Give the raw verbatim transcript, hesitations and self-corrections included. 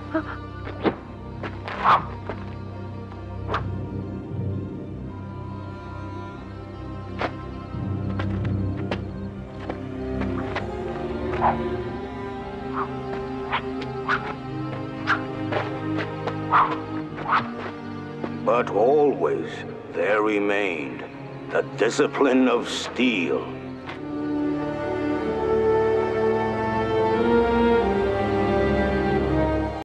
But always there remained the discipline of steel.